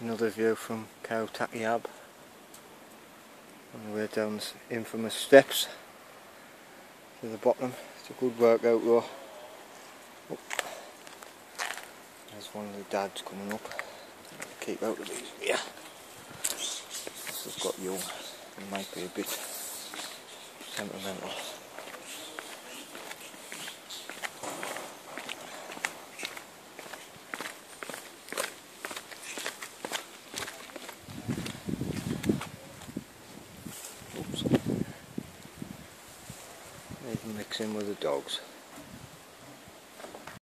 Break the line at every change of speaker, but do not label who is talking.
Another view from Khao Takiab on the way down the infamous steps to the bottom. It's a good workout though. Oh. There's one of the dads coming up. Keep out of these here. This has got young. It might be a bit sentimental. Oops. They can mix in with the dogs.